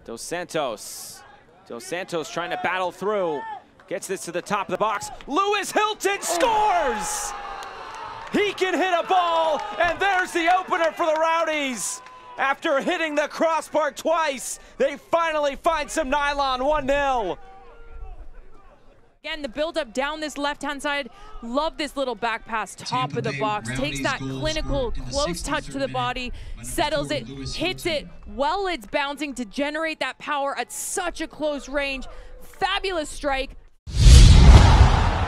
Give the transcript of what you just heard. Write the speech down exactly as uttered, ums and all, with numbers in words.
Dos Santos. Dos Santos trying to battle through. Gets this to the top of the box. Lewis Hilton scores! He can hit a ball, and there's the opener for the Rowdies. After hitting the crossbar twice, they finally find some nylon, one nil. Again, the build-up down this left-hand side. Love this little back pass, top of the box. Takes that clinical, close touch to the body, settles it, hits it while it's bouncing to generate that power at such a close range. Fabulous strike.